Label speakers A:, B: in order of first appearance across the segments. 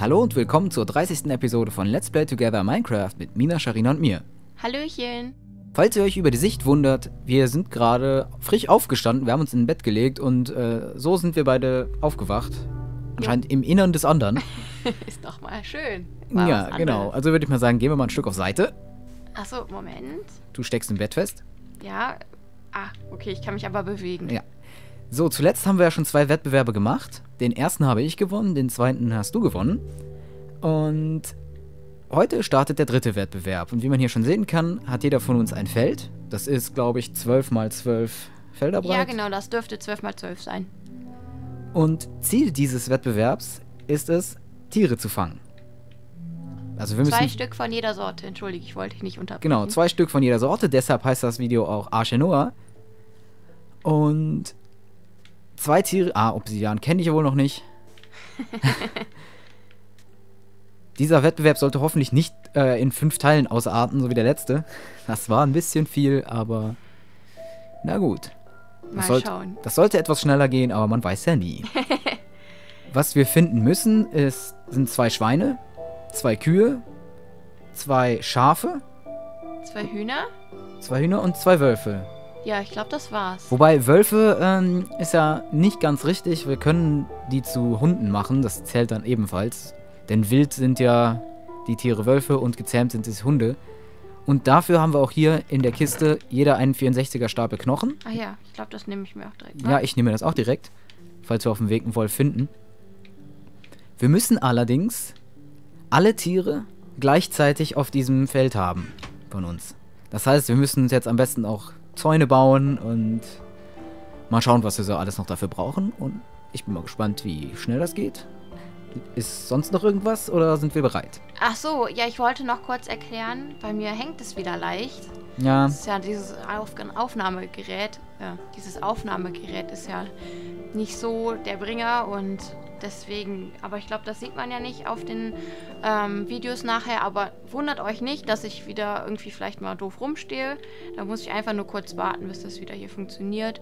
A: Hallo und willkommen zur 30. Episode von Let's Play Together Minecraft mit Mina, Sharina und mir.
B: Hallöchen.
A: Falls ihr euch über die Sicht wundert, wir sind gerade frisch aufgestanden, wir haben uns in ein Bett gelegt und so sind wir beide aufgewacht. Anscheinend im Innern des anderen.
B: Ist doch mal schön.
A: Ja, genau. Also würde ich mal sagen, gehen wir mal ein Stück auf Seite.
B: Achso, Moment.
A: Du steckst im Bett fest.
B: Ja. Ah, okay, ich kann mich aber bewegen.
A: Ja. So, zuletzt haben wir ja schon 2 Wettbewerbe gemacht. Den ersten habe ich gewonnen, den zweiten hast du gewonnen. Und heute startet der 3. Wettbewerb. Und wie man hier schon sehen kann, hat jeder von uns ein Feld. Das ist, glaube ich, 12 mal 12 Felder breit.
B: Ja, genau, das dürfte 12 mal 12 sein.
A: Und Ziel dieses Wettbewerbs ist es, Tiere zu fangen. Also wir müssen
B: 2 Stück von jeder Sorte. Entschuldige, ich wollte dich nicht unterbrechen.
A: Genau, 2 Stück von jeder Sorte. Deshalb heißt das Video auch Arche Noah. Und 2 Tiere... Obsidian kenne ich ja wohl noch nicht. Dieser Wettbewerb sollte hoffentlich nicht in 5 Teilen ausarten, so wie der letzte. Das war ein bisschen viel, aber... Na gut.
B: Mal schauen.
A: Das sollte etwas schneller gehen, aber man weiß ja nie. Was wir finden müssen, sind 2 Schweine, 2 Kühe, 2 Schafe,
B: 2 Hühner?
A: 2 Hühner und 2 Wölfe.
B: Ja, ich glaube, das war's.
A: Wobei Wölfe ist ja nicht ganz richtig. Wir können die zu Hunden machen, das zählt dann ebenfalls. Denn wild sind ja die Tiere Wölfe und gezähmt sind es Hunde. Und dafür haben wir auch hier in der Kiste jeder einen 64er Stapel Knochen.
B: Ah ja, ich glaube, das nehme ich mir auch direkt. Ne?
A: Ja, ich nehme das auch direkt, falls wir auf dem Weg einen Wolf finden. Wir müssen allerdings alle Tiere gleichzeitig auf diesem Feld haben von uns. Das heißt, wir müssen uns jetzt am besten auch Zäune bauen und mal schauen, was wir so alles noch dafür brauchen. Und ich bin mal gespannt, wie schnell das geht. Ist sonst noch irgendwas oder sind wir bereit?
B: Ach so, ja, ich wollte noch kurz erklären. Bei mir hängt es wieder leicht.
A: Ja.
B: Das ist ja dieses Aufnahmegerät. Dieses Aufnahmegerät ist ja nicht so der Bringer und deswegen, aber ich glaube, das sieht man ja nicht auf den Videos nachher, aber wundert euch nicht, dass ich wieder irgendwie vielleicht mal doof rumstehe. Da muss ich einfach nur kurz warten, bis das wieder hier funktioniert.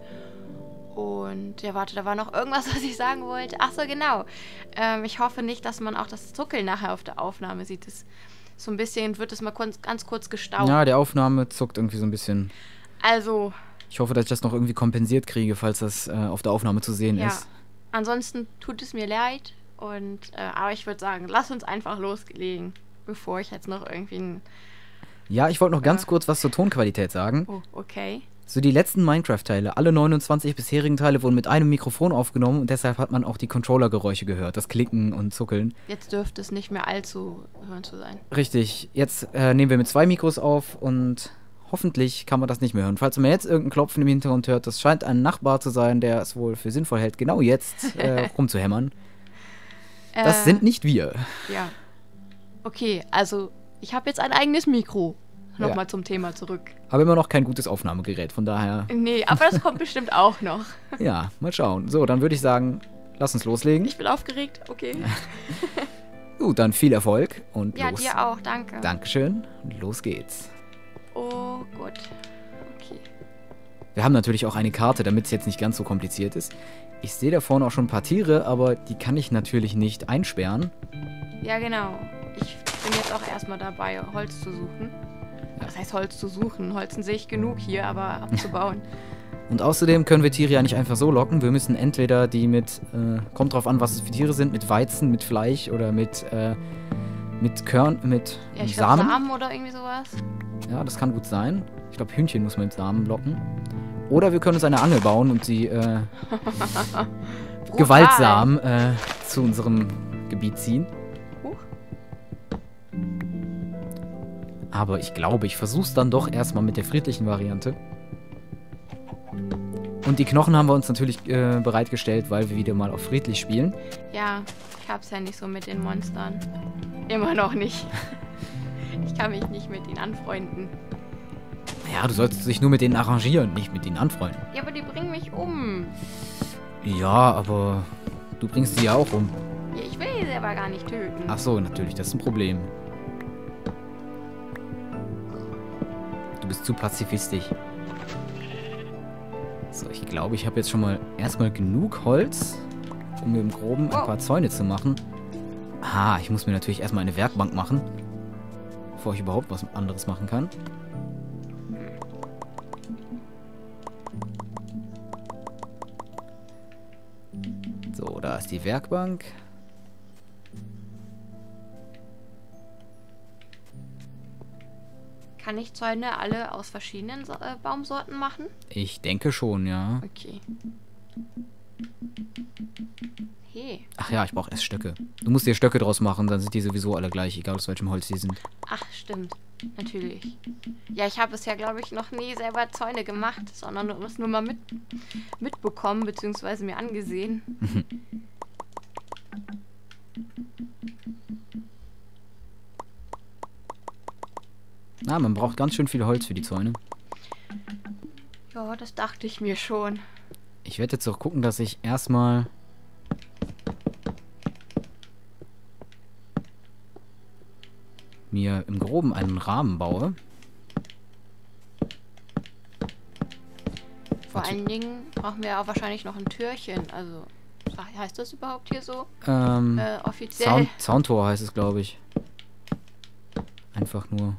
B: Und ja, warte, da war noch irgendwas, was ich sagen wollte. Ach so, genau. Ich hoffe nicht, dass man auch das Zuckeln nachher auf der Aufnahme sieht. Das so ein bisschen, wird es mal ganz kurz gestaucht.
A: Ja, die Aufnahme zuckt irgendwie so ein bisschen.
B: Also.
A: Ich hoffe, dass ich das noch irgendwie kompensiert kriege, falls das auf der Aufnahme zu sehen ist.
B: Ansonsten tut es mir leid. Und aber ich würde sagen, lass uns einfach loslegen, bevor ich jetzt noch irgendwie
A: Ja, ich wollte noch ganz kurz was zur Tonqualität sagen.
B: Oh, okay.
A: So, die letzten Minecraft-Teile, alle 29 bisherigen Teile wurden mit einem Mikrofon aufgenommen und deshalb hat man auch die Controller-Geräusche gehört, das Klicken und Zuckeln.
B: Jetzt dürfte es nicht mehr allzu hören zu sein.
A: Richtig, jetzt nehmen wir mit 2 Mikros auf und hoffentlich kann man das nicht mehr hören. Falls man jetzt irgendein Klopfen im Hintergrund hört, das scheint ein Nachbar zu sein, der es wohl für sinnvoll hält, genau jetzt rumzuhämmern. Das sind nicht wir.
B: Ja. Okay, also ich habe jetzt ein eigenes Mikro. Nochmal zum Thema zurück.
A: Aber immer noch kein gutes Aufnahmegerät, von daher...
B: Nee, aber das kommt bestimmt auch noch.
A: Ja, mal schauen. So, dann würde ich sagen, lass uns loslegen.
B: Ich bin aufgeregt, okay.
A: Gut, dann viel Erfolg und
B: ja,
A: los.
B: dir auch, danke.
A: Dankeschön und los geht's.
B: Oh, gut. Okay.
A: Wir haben natürlich auch eine Karte, damit es jetzt nicht ganz so kompliziert ist. Ich sehe da vorne auch schon ein paar Tiere, aber die kann ich natürlich nicht einsperren.
B: Ja, genau. Ich bin jetzt auch erstmal dabei, Holz zu suchen. Das heißt, Holz zu suchen. Holzen sehe ich genug hier, aber abzubauen.
A: Und außerdem können wir Tiere ja nicht einfach so locken. Wir müssen entweder die mit, kommt drauf an, was es für Tiere sind, mit Weizen, mit Fleisch oder mit Körn, mit
B: ja, ich glaub,
A: Samen.
B: Samen oder irgendwie sowas.
A: Ja, das kann gut sein. Ich glaube, Hühnchen muss man mit Samen locken. Oder wir können uns eine Angel bauen und sie gewaltsam zu unserem Gebiet ziehen. Aber ich glaube, ich versuche es dann doch erstmal mit der friedlichen Variante. Und die Knochen haben wir uns natürlich bereitgestellt, weil wir wieder mal auf friedlich spielen.
B: Ja, ich hab's ja nicht so mit den Monstern. Immer noch nicht. Ich kann mich nicht mit ihnen anfreunden.
A: Ja, du solltest dich nur mit denen arrangieren, nicht mit ihnen anfreunden.
B: Ja, aber die bringen mich um.
A: Ja, aber du bringst sie ja auch um.
B: Ja, ich will sie aber gar nicht töten.
A: Ach so, natürlich, das ist ein Problem. Du bist zu pazifistisch. So, ich glaube, ich habe jetzt schon mal erstmal genug Holz, um mir im Groben ein paar Zäune zu machen. Ah, ich muss mir natürlich erstmal eine Werkbank machen, bevor ich überhaupt was anderes machen kann. So, da ist die Werkbank.
B: Kann ich Zäune alle aus verschiedenen Baumsorten machen?
A: Ich denke schon, ja.
B: Okay. Hey.
A: Ach ja, ich brauche erst Stöcke. Du musst dir Stöcke draus machen, dann sind die sowieso alle gleich, egal aus welchem Holz die sind.
B: Ach, stimmt. Natürlich. Ja, ich habe es ja, glaube ich, noch nie selber Zäune gemacht, sondern es nur mal mitbekommen, beziehungsweise mir angesehen.
A: Na, man braucht ganz schön viel Holz für die Zäune.
B: Ja, das dachte ich mir schon.
A: Ich werde jetzt auch gucken, dass ich erstmal mir im Groben einen Rahmen baue.
B: Vor allen Dingen brauchen wir auch wahrscheinlich noch ein Türchen. Also, heißt das überhaupt hier so? Offiziell?
A: Zauntor heißt es, glaube ich. Einfach nur.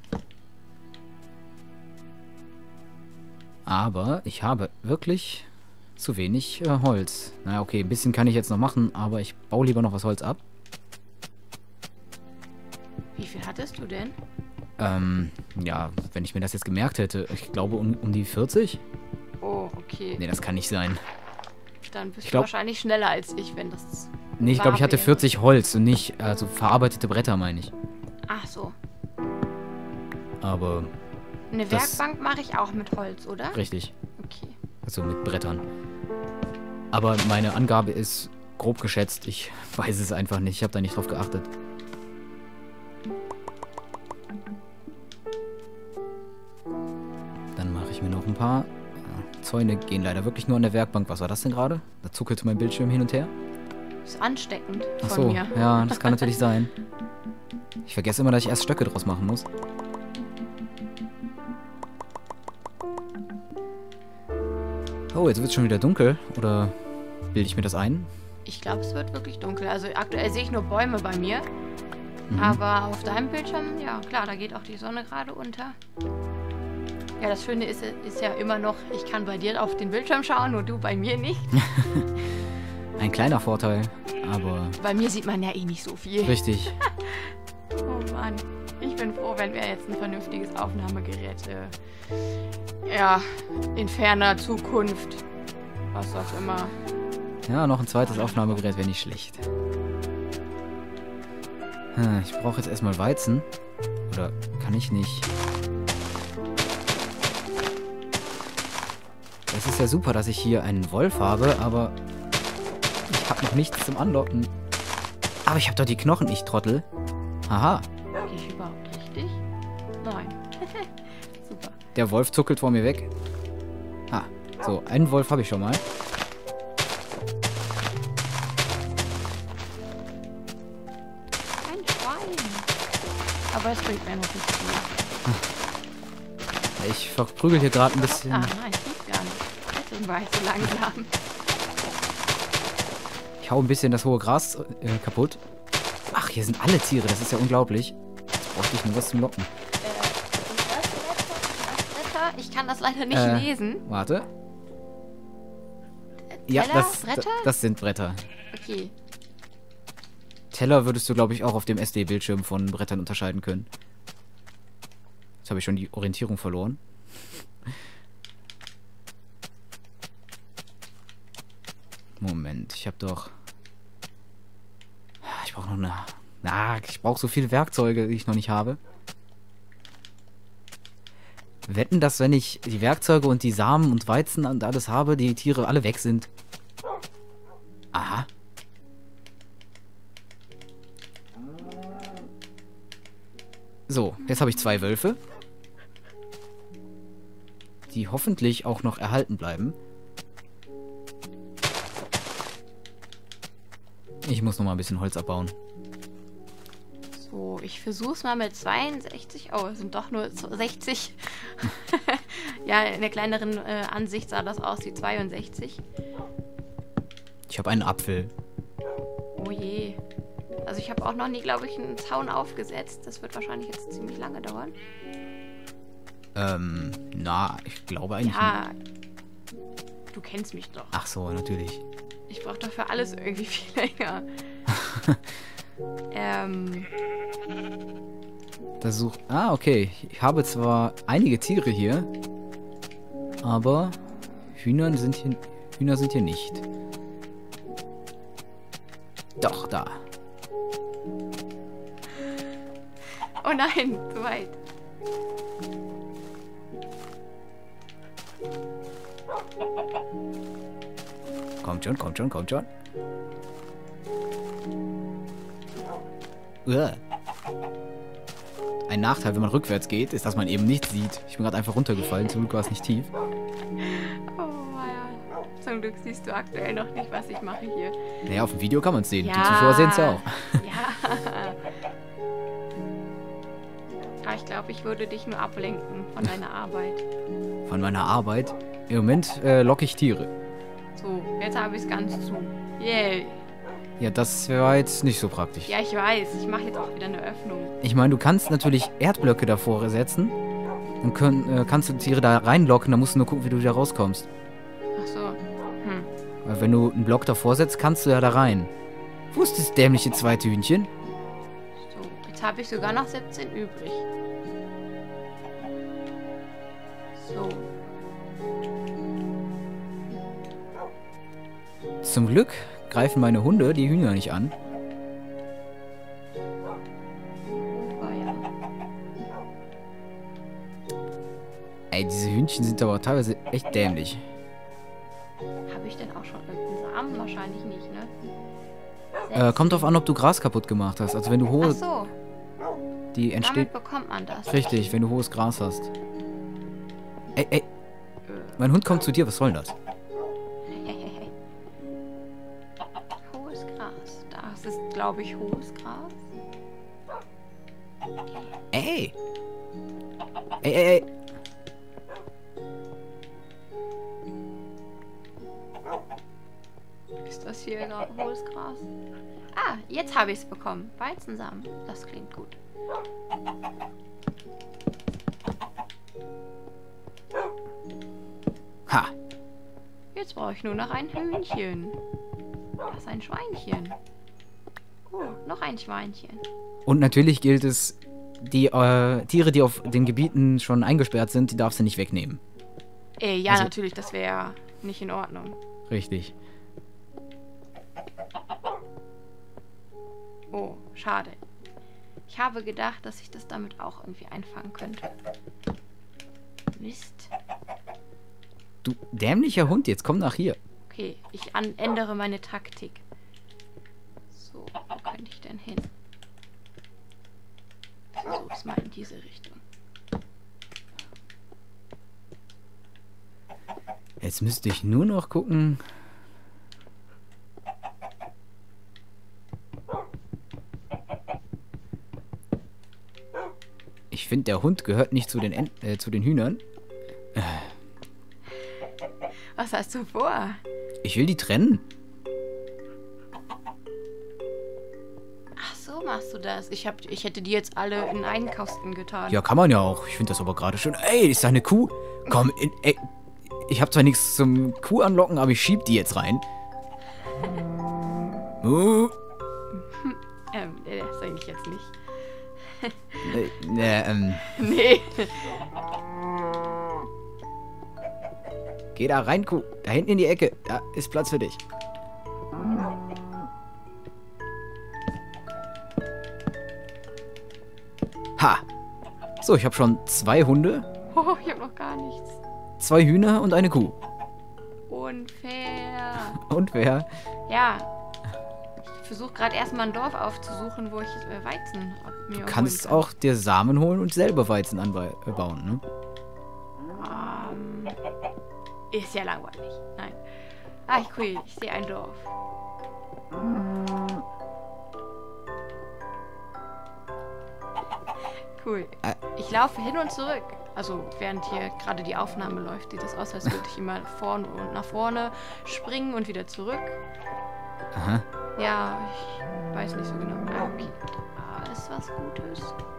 A: Aber ich habe wirklich zu wenig Holz. Naja, okay, ein bisschen kann ich jetzt noch machen, aber ich baue lieber noch was Holz ab.
B: Wie viel hattest du denn?
A: Ja, wenn ich mir das jetzt gemerkt hätte, ich glaube um die 40?
B: Oh, okay.
A: Nee, das kann nicht sein.
B: Dann bist du wahrscheinlich schneller als ich, wenn das...
A: Nee, ich glaube, ich hatte 40 Holz und nicht, also verarbeitete Bretter, meine ich.
B: Ach so.
A: Aber...
B: Eine Werkbank mache ich auch mit Holz, oder?
A: Richtig.
B: Okay.
A: Also mit Brettern. Aber meine Angabe ist grob geschätzt. Ich weiß es einfach nicht. Ich habe da nicht drauf geachtet. Dann mache ich mir noch ein paar. Zäune gehen leider wirklich nur an der Werkbank. Was war das denn gerade? Da zuckelte mein Bildschirm hin und her.
B: Ist ansteckend
A: Ach
B: von
A: so,
B: mir.
A: ja, das kann natürlich sein. Ich vergesse immer, dass ich erst Stöcke draus machen muss. Oh, jetzt wird es schon wieder dunkel. Oder bilde ich mir das ein?
B: Ich glaube, es wird wirklich dunkel. Also aktuell sehe ich nur Bäume bei mir.
A: Mhm.
B: Aber auf deinem Bildschirm, ja klar, da geht auch die Sonne gerade unter. Ja, das Schöne ist ja immer noch, ich kann bei dir auf den Bildschirm schauen, nur du bei mir nicht.
A: Ein kleiner Vorteil, aber...
B: Bei mir sieht man ja eh nicht so viel.
A: Richtig.
B: Oh Mann. Ich bin froh, wenn wir jetzt ein vernünftiges Aufnahmegerät, ja, in ferner Zukunft, was auch immer.
A: Ja, noch ein zweites Aufnahmegerät wäre nicht schlecht. Ich brauche jetzt erstmal Weizen. Oder kann ich nicht? Es ist ja super, dass ich hier einen Wolf habe, aber ich habe noch nichts zum Anlocken. Aber ich habe doch die Knochen, ich Trottel. Haha.
B: Gehe ich überhaupt richtig? Nein. Super.
A: Der Wolf zuckelt vor mir weg. Ah, so, einen Wolf habe ich schon mal.
B: Ein Schwein. Aber es bringt mir noch nicht viel.
A: Ich verprügel hier gerade ein bisschen.
B: Ah, nein, geht gar nicht. Deswegen war ich so langsam.
A: Ich hau ein bisschen das hohe Gras kaputt. Ach, hier sind alle Tiere, das ist ja unglaublich. Jetzt bräuchte ich nur was zum Locken.
B: Bretter? Ich kann das leider nicht lesen.
A: Warte.
B: Teller?
A: Ja,
B: Bretter?
A: das sind Bretter.
B: Okay.
A: Teller würdest du, glaube ich, auch auf dem SD-Bildschirm von Brettern unterscheiden können. Jetzt habe ich schon die Orientierung verloren. Moment, ich habe doch... Ich brauche noch eine... Na, ich brauche so viele Werkzeuge, die ich noch nicht habe. Wetten, dass wenn ich die Werkzeuge und die Samen und Weizen und alles habe, die Tiere alle weg sind. Aha. So, jetzt habe ich 2 Wölfe. Die hoffentlich auch noch erhalten bleiben. Ich muss noch mal ein bisschen Holz abbauen.
B: So, ich versuch's mal mit 62. Oh, es sind doch nur 60. Ja, in der kleineren Ansicht sah das aus wie 62.
A: Ich habe einen Apfel.
B: Oh je. Also ich habe auch noch nie, glaube ich, einen Zaun aufgesetzt. Das wird wahrscheinlich jetzt ziemlich lange dauern.
A: Na, ich glaube eigentlich
B: Ja, du kennst mich doch.
A: Ach so, natürlich.
B: Ich brauche doch für alles irgendwie viel länger.
A: Okay. Ich habe zwar einige Tiere hier, aber Hühner sind hier nicht. Doch, da.
B: Oh nein, zu weit.
A: Kommt schon, kommt schon, kommt schon. Uah. Ein Nachteil, wenn man rückwärts geht, ist, dass man eben nichts sieht. Ich bin gerade einfach runtergefallen, zum Glück war es nicht tief.
B: Oh ja. Zum Glück siehst du aktuell noch nicht, was ich mache hier.
A: Naja, auf dem Video kann man es sehen.
B: Ja.
A: Die Zuschauer sehen es ja auch.
B: Ja. Aber ich glaube, ich würde dich nur ablenken von deiner Arbeit.
A: Von meiner Arbeit? Im Moment locke ich Tiere.
B: So, jetzt habe ich es ganz zu. Yay.
A: Ja, das war jetzt nicht so praktisch.
B: Ja, ich weiß. Ich mache jetzt auch wieder eine Öffnung.
A: Ich meine, du kannst natürlich Erdblöcke davor setzen. Dann kannst du Tiere da reinlocken, dann musst du nur gucken, wie du wieder rauskommst.
B: Ach so.
A: Weil wenn du einen Block davor setzt, kannst du ja da rein. Wo ist das dämliche zweite Hühnchen?
B: So, jetzt habe ich sogar noch 17 übrig. So.
A: Zum Glück greifen meine Hunde die Hühner nicht an.
B: Oh ja.
A: Ey, diese Hühnchen sind aber teilweise echt dämlich.
B: Habe ich denn auch schon irgendeinen Samen? Wahrscheinlich nicht, ne?
A: Kommt drauf an, ob du Gras kaputt gemacht hast. Also wenn du
B: Ach
A: hohe...
B: so,
A: Die entsteht...
B: damit bekommt man das.
A: Richtig, wenn du hohes Gras hast. Ey, mein Hund kommt zu dir, was soll denn das?
B: Hohes Gras. Das ist, glaube ich, hohes Gras.
A: Ey! Ey!
B: Ist das hier hohes Gras? Ah, jetzt habe ich es bekommen. Weizensamen. Das klingt gut.
A: Ha!
B: Jetzt brauche ich nur noch ein Hühnchen. Das ist ein Schweinchen. Oh, noch ein Schweinchen.
A: Und natürlich gilt es, die Tiere, die auf den Gebieten schon eingesperrt sind, die darfst du nicht wegnehmen.
B: Ja,
A: Also-
B: natürlich, das wäre nicht in Ordnung.
A: Richtig.
B: Oh, schade. Ich habe gedacht, dass ich das damit auch irgendwie einfangen könnte. Mist.
A: Du dämlicher Hund, jetzt komm nach hier.
B: Okay, ich ändere meine Taktik. So, wo könnte ich denn hin? Ich versuch's mal in diese Richtung.
A: Jetzt müsste ich nur noch gucken. Ich finde, der Hund gehört nicht zu den zu den Hühnern.
B: Was hast du vor?
A: Ich will die trennen.
B: Ach so, machst du das? Ich hätte die jetzt alle in einen Kasten getan.
A: Ja, kann man ja auch. Ich finde das aber gerade schön. Ey, ist da eine Kuh? Komm, ey. Ich habe zwar nichts zum Kuh anlocken, aber ich schieb die jetzt rein.
B: Das sage ich jetzt nicht.
A: Nee.
B: Nee.
A: Geh da rein, Kuh. Da hinten in die Ecke. Da ist Platz für dich. Ha. So, ich habe schon 2 Hunde,
B: Oh, ich habe noch gar nichts.
A: 2 Hühner und eine Kuh.
B: Unfair.
A: Und wer?
B: Ja. Ich versuche gerade erstmal ein Dorf aufzusuchen, wo ich Weizen mir
A: Du kannst
B: holen kann.
A: auch dir Samen holen und selber Weizen anbauen, ne?
B: Ist ja langweilig. Nein. Ah, cool. Ich sehe ein Dorf. Cool. Ich laufe hin und zurück. Also, während hier gerade die Aufnahme läuft, sieht das aus, als würde ich immer vorne und nach vorne springen und wieder zurück.
A: Aha.
B: Ja, ich weiß nicht so genau. Ah, okay. Da ist was Gutes.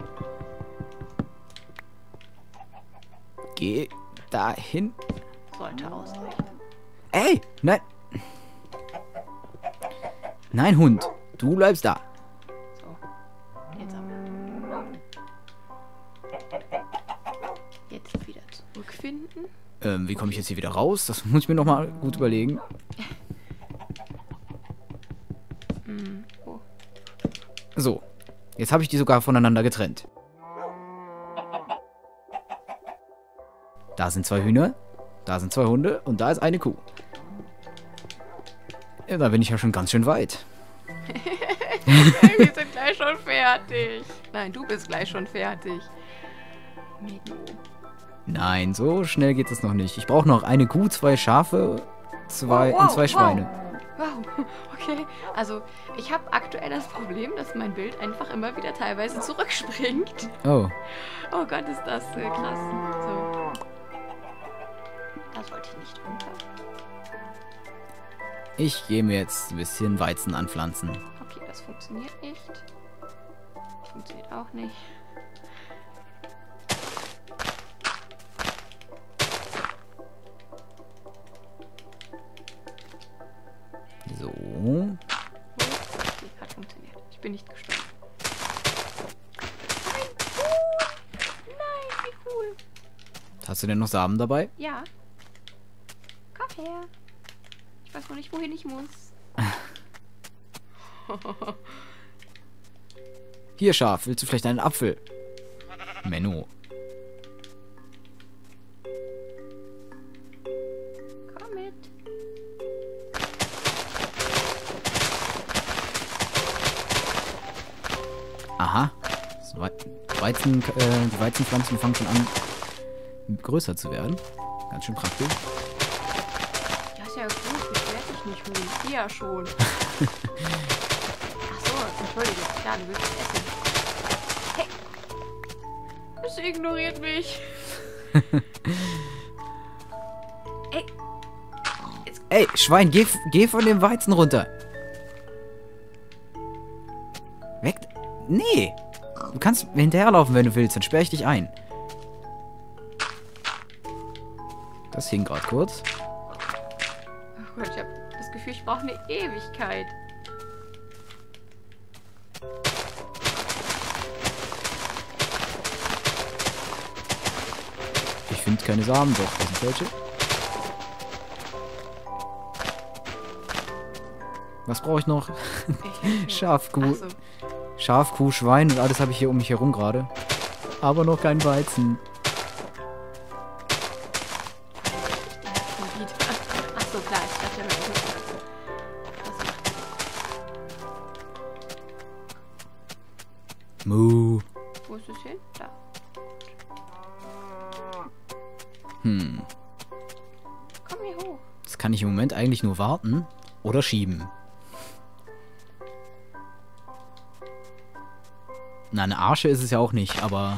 A: Geh dahin.
B: Sollte ausreichen.
A: Ey, nein. Nein, Hund. Du bleibst da.
B: So. Jetzt aber. Jetzt wieder zurückfinden.
A: Wie komme ich jetzt hier wieder raus? Das muss ich mir nochmal gut überlegen.
B: Oh.
A: So. Jetzt habe ich die sogar voneinander getrennt. Da sind 2 Hühner. Da sind 2 Hunde. Und da ist eine Kuh. Ja, da bin ich ja schon ganz schön weit.
B: Wir sind gleich schon fertig. Nein, du bist gleich schon fertig. Menno.
A: Nein, so schnell geht es noch nicht. Ich brauche noch eine Kuh, 2 Schafe, und 2 Schweine.
B: Wow, okay. Also, ich habe aktuell das Problem, dass mein Bild einfach immer wieder teilweise zurückspringt.
A: Oh.
B: Oh Gott, ist das krass. So. Da sollte ich nicht runter.
A: Ich gehe mir jetzt ein bisschen Weizen anpflanzen.
B: Okay, das funktioniert nicht. Das funktioniert auch nicht.
A: So.
B: Okay, hat funktioniert. Ich bin nicht gestorben. Nein, wie cool.
A: Hast du denn noch Samen dabei?
B: Ja. Komm her. Ich weiß noch nicht, wohin ich muss.
A: Hier, Schaf, willst du vielleicht einen Apfel? Menno.
B: Komm mit.
A: Aha. Das die Weizenpflanzen fangen schon an, größer zu werden. Ganz schön praktisch.
B: Ja, ist ja gut. Beschwer dich nicht, Huhn. Ich geh ja schon. Ach so, entschuldige. Ja, du willst es essen. Hey. Es ignoriert mich. Ey.
A: Ey, Schwein, geh von dem Weizen runter. Weg. Nee. Du kannst hinterherlaufen, wenn du willst. Dann sperre ich dich ein. Das hing gerade kurz.
B: Ach Gott, ich habe das Gefühl, ich brauche eine Ewigkeit.
A: Ich finde keine Samen. Doch, das sind welche. Was brauche ich noch? Schafkuh.
B: Ach so.
A: Schaf, Kuh, Schwein und alles habe ich hier um mich herum gerade. Aber noch kein Weizen.
B: Ach so, klar, ich dachte ja mal.
A: Mu.
B: Wo ist es hin? Da. Komm hier hoch.
A: Das kann ich im Moment eigentlich nur warten oder schieben. Na, eine Arche ist es ja auch nicht, aber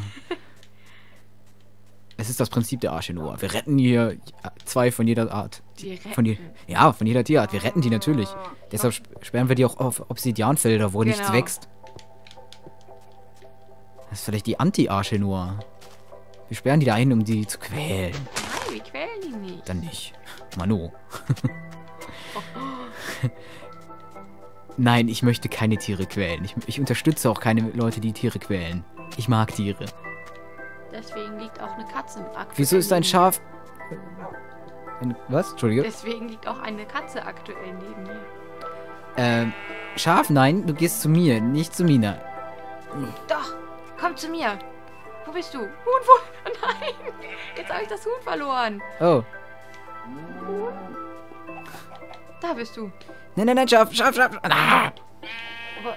A: es ist das Prinzip der Arche Noah. Wir retten hier 2 von jeder Art. Von jeder Tierart. Wir retten die natürlich. Deshalb sperren wir die auch auf Obsidianfelder, wo nichts wächst. Das ist vielleicht die Anti-Arche Noah. Wir sperren die da ein, um die zu quälen.
B: Nein, wir quälen die nicht.
A: Dann nicht. Mano. Nein, ich möchte keine Tiere quälen. Ich unterstütze auch keine Leute, die Tiere quälen. Ich mag Tiere.
B: Deswegen liegt auch eine Katze aktuell.
A: Wieso ist ein Schaf... Was? Entschuldige.
B: Deswegen liegt auch eine Katze aktuell neben mir.
A: Schaf, nein, du gehst zu mir, nicht zu Mina.
B: Doch, komm zu mir. Wo bist du? Huhn, wo? Nein, jetzt habe ich das Huhn verloren.
A: Oh.
B: Da bist du.
A: Nein, Schaf. Ah!
B: Aber,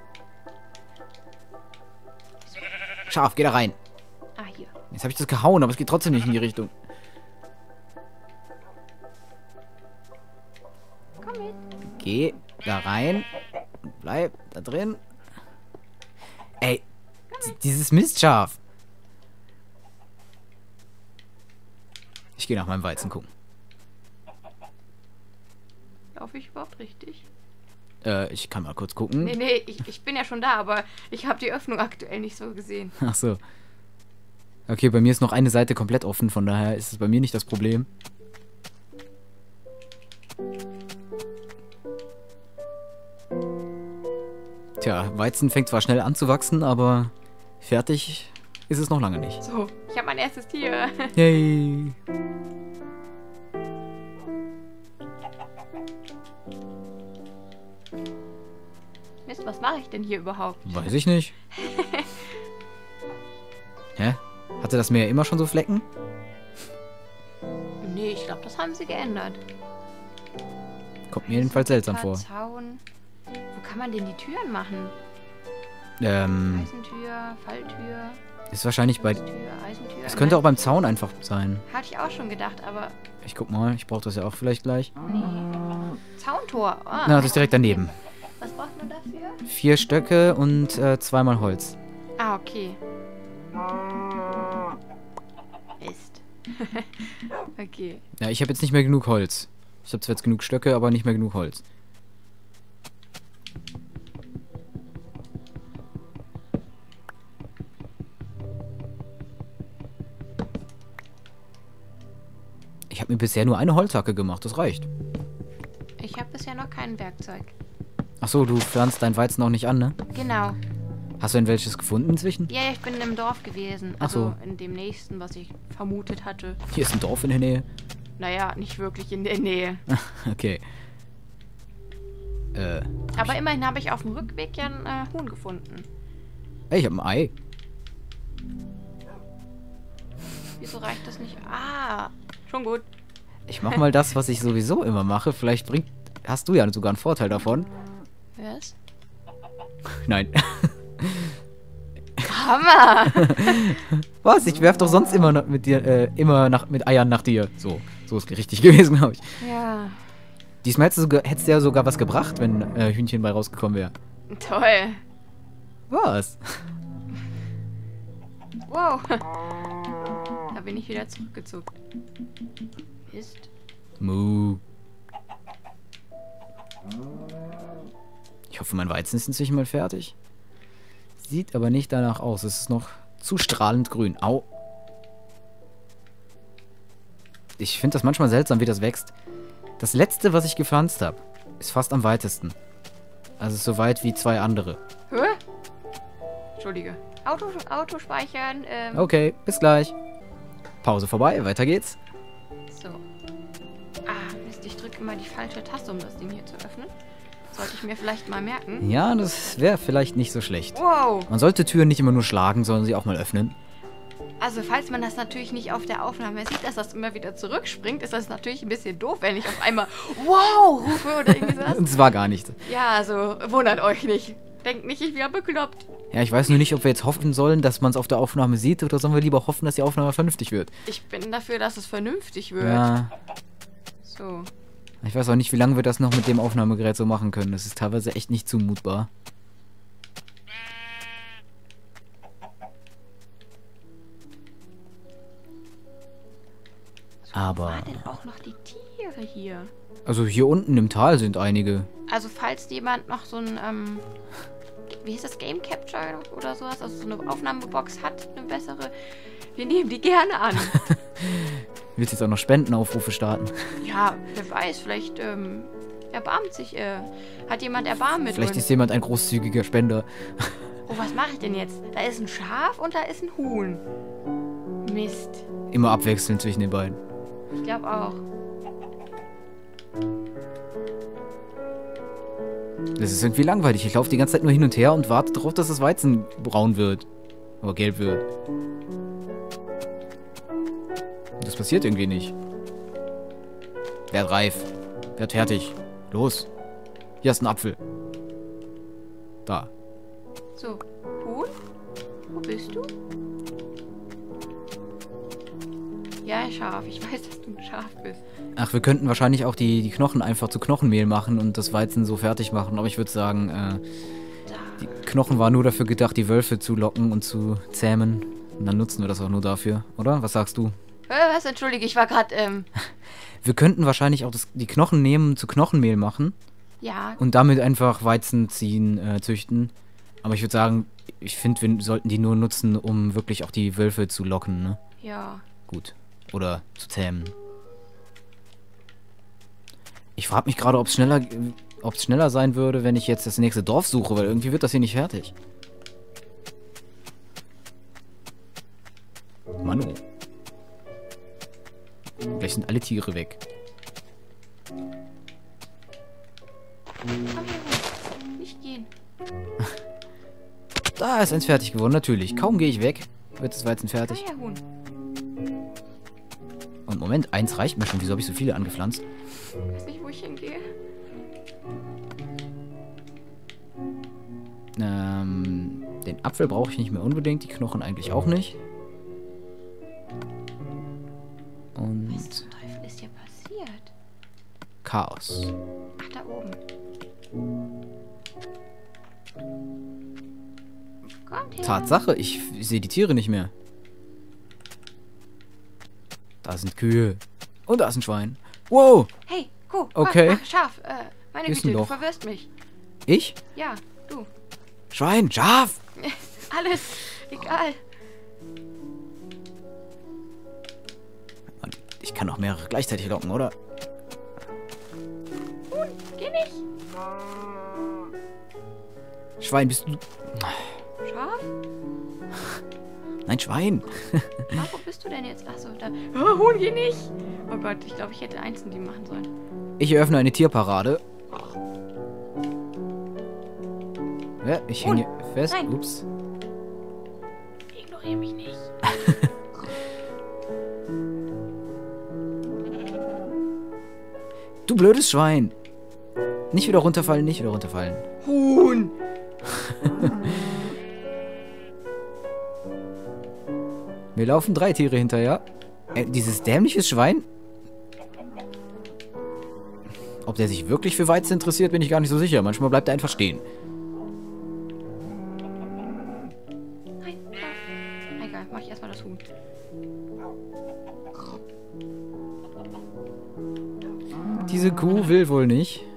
A: Schaf, geh da rein.
B: hier.
A: Jetzt habe ich das gehauen, aber es geht trotzdem nicht in die Richtung.
B: Komm mit.
A: Geh da rein. Bleib da drin. Ey, dieses Mistschaf. Ich gehe nach meinem Weizen gucken.
B: Laufe ich überhaupt richtig?
A: Ich kann mal kurz gucken.
B: Nee, ich bin ja schon da, aber ich habe die Öffnung aktuell nicht so gesehen.
A: Ach so. Okay, bei mir ist noch eine Seite komplett offen, von daher ist es bei mir nicht das Problem. Tja, Weizen fängt zwar schnell an zu wachsen, aber fertig ist es noch lange nicht.
B: So, ich habe mein erstes Tier.
A: Yay!
B: Mist, was mache ich denn hier überhaupt?
A: Weiß ich nicht. Hä? Hatte das Meer immer schon so Flecken?
B: Nee, ich glaube, das haben sie geändert.
A: Kommt mir jedenfalls seltsam vor.
B: Zaun. Wo kann man denn die Türen machen? Eisentür, Falltür,
A: Ist wahrscheinlich bei...
B: Eisentür.
A: Es könnte auch beim Zaun einfach sein.
B: Hatte ich auch schon gedacht, aber
A: Ich guck mal, ich brauche das ja auch vielleicht gleich.
B: nee. Zauntor. Ah.
A: Na, das ist direkt daneben.
B: Was braucht man dafür?
A: 4 Stöcke und 2-mal Holz.
B: Ah, okay. Mist. Okay.
A: Ja, ich habe jetzt nicht mehr genug Holz. Ich habe zwar jetzt genug Stöcke, aber nicht mehr genug Holz. Ich habe mir bisher nur eine Holzhacke gemacht, das reicht.
B: Ich habe bisher noch kein Werkzeug.
A: Achso, du pflanzt dein Weizen auch nicht an, ne?
B: Genau.
A: Hast du denn welches gefunden inzwischen?
B: Ja, ich bin im Dorf gewesen.
A: Ach so.
B: Also in dem nächsten, was ich vermutet hatte.
A: Hier ist ein Dorf in der Nähe.
B: Naja, nicht wirklich in der Nähe.
A: Okay.
B: Aber immerhin habe ich auf dem Rückweg ja ein Huhn gefunden.
A: Ey, ich habe ein Ei.
B: Wieso reicht das nicht? Ah, schon gut.
A: Ich mach mal das, was ich sowieso immer mache. Vielleicht hast du ja sogar einen Vorteil davon.
B: Was?
A: Nein.
B: Hammer!
A: Was? Ich werf doch sonst immer mit dir, mit Eiern nach dir. So ist richtig gewesen, glaube ich.
B: Ja,
A: Diesmal hättest du ja sogar was gebracht, wenn Hühnchen bei rausgekommen wäre.
B: toll.
A: Was?
B: Wow. Da bin ich wieder zurückgezuckt. Mist.
A: Mu. Ich hoffe, mein Weizen ist inzwischen mal fertig. Sieht aber nicht danach aus. Es ist noch zu strahlend grün. Au. Ich finde das manchmal seltsam, wie das wächst. Das letzte, was ich gepflanzt habe, ist fast am weitesten. Also so weit wie 2 andere.
B: Hä? Entschuldige. Auto speichern.
A: Okay, bis gleich. Pause vorbei, weiter geht's.
B: So. Ah, Mist, ich drücke immer die falsche Taste, um das Ding hier zu öffnen. Sollte ich mir vielleicht mal merken.
A: Ja, das wäre vielleicht nicht so schlecht.
B: Wow.
A: Man sollte Türen nicht immer nur schlagen, sondern sie auch mal öffnen.
B: Also, falls man das natürlich nicht auf der Aufnahme sieht, dass das immer wieder zurückspringt, ist das natürlich ein bisschen doof, wenn ich auf einmal wow rufe oder irgendwie sowas.
A: Und es war gar nicht.
B: Ja, also, wundert euch nicht. Denkt nicht, ich wäre bekloppt.
A: Ja, ich weiß nur nicht, ob wir jetzt hoffen sollen, dass man es auf der Aufnahme sieht, oder sollen wir lieber hoffen, dass die Aufnahme vernünftig wird.
B: Ich bin dafür, dass es vernünftig wird.
A: Ja,
B: So.
A: ich weiß auch nicht, wie lange wir das noch mit dem Aufnahmegerät so machen können. Das ist teilweise echt nicht zumutbar. Aber,
B: War denn auch noch die Tiere hier?
A: also hier unten im Tal sind einige.
B: Also, falls jemand noch so ein, wie heißt das, Game Capture oder sowas, also so eine Aufnahmebox hat, eine bessere, wir nehmen die gerne an.
A: Willst jetzt auch noch Spendenaufrufe starten?
B: Ja, wer weiß, vielleicht, erbarmt sich, hat jemand Erbarmen mit
A: Vielleicht
B: uns.
A: ist jemand ein großzügiger Spender.
B: Oh, was mache ich denn jetzt? Da ist ein Schaf und da ist ein Huhn. Mist.
A: Immer abwechselnd zwischen den beiden.
B: Ich glaube auch.
A: Das ist irgendwie langweilig. Ich laufe die ganze Zeit nur hin und her und warte darauf, dass das Weizen braun wird. Oder gelb wird. Und das passiert irgendwie nicht. Werd reif. Werd fertig. Los. Hier ist ein Apfel. Da.
B: So, Huhn? Wo bist du? Ja, Schaf. Ich weiß, dass du ein Schaf bist.
A: Ach, wir könnten wahrscheinlich auch die Knochen einfach zu Knochenmehl machen und das Weizen so fertig machen. Aber ich würde sagen,
B: Da.
A: die Knochen waren nur dafür gedacht, die Wölfe zu locken und zu zähmen. Und dann nutzen wir das auch nur dafür, oder? Was sagst du?
B: Was? Entschuldige, ich war gerade,
A: Wir könnten wahrscheinlich auch die Knochen nehmen, zu Knochenmehl machen.
B: Ja,
A: und damit einfach Weizen züchten. Aber ich würde sagen, ich finde, wir sollten die nur nutzen, um wirklich auch die Wölfe zu locken, ne?
B: ja.
A: Gut. Oder zu zähmen. Ich frage mich gerade, ob es schneller sein würde, wenn ich jetzt das nächste Dorf suche, weil irgendwie wird das hier nicht fertig. Manu. Gleich sind alle Tiere weg.
B: Komm hier hoch. Nicht gehen.
A: Da ist eins fertig geworden, natürlich. Kaum gehe ich weg, wird das Weizen fertig.
B: Komm her, Huhn.
A: Und Moment, eins reicht mir schon. Wieso habe ich so viele angepflanzt?
B: Ich weiß nicht, wo ich hingehe.
A: Den Apfel brauche ich nicht mehr unbedingt, die Knochen eigentlich auch nicht. Und
B: Was zum Teufel ist hier passiert?
A: Chaos.
B: Ach, da oben. Kommt her.
A: Tatsache, ich sehe die Tiere nicht mehr. Da sind Kühe. Und da ist ein Schwein. Wow!
B: Hey, Kuh.
A: Okay.
B: Ach, Schaf. Meine
A: Hier ist
B: Güte,
A: ein
B: du
A: Loch.
B: verwirrst mich.
A: Ich?
B: Ja, du.
A: Schwein, Schaf!
B: Alles. Egal.
A: Mann, ich kann noch mehrere gleichzeitig locken, oder?
B: Huhn, geh nicht.
A: Schwein, bist du...
B: Schaf?
A: Nein, Schwein.
B: Schaf, wo bist du denn jetzt? Achso, da. Oh, Huhn, geh nicht. Oh Gott, ich glaube, ich hätte einzeln die machen sollen.
A: Ich eröffne eine Tierparade. Ja, ich hänge fest.
B: Nein.
A: Ups.
B: Ignoriere mich nicht.
A: Du blödes Schwein. Nicht wieder runterfallen, nicht wieder runterfallen.
B: Huhn.
A: Mir laufen 3 Tiere hinterher. Dieses dämliche Schwein? Ob der sich wirklich für Weizen interessiert, bin ich gar nicht so sicher. Manchmal bleibt er einfach stehen.
B: Nein, Schaf. Egal, mach ich erstmal das Huhn.
A: Diese Kuh will wohl nicht.